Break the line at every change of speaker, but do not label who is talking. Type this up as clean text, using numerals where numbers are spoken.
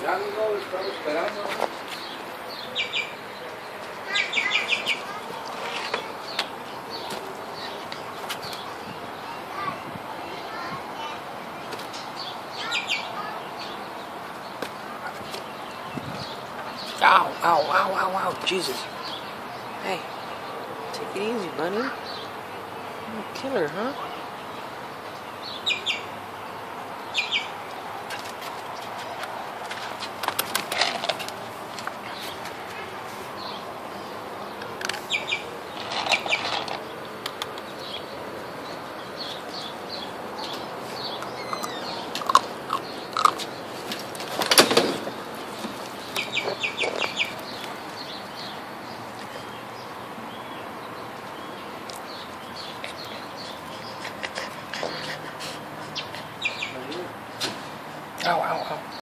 Ya no lo estaba esperando.
Ow, ow, ow, ow, ow, Jesus. Hey, take it easy, buddy. You're a killer, huh? Ow, ow, ow.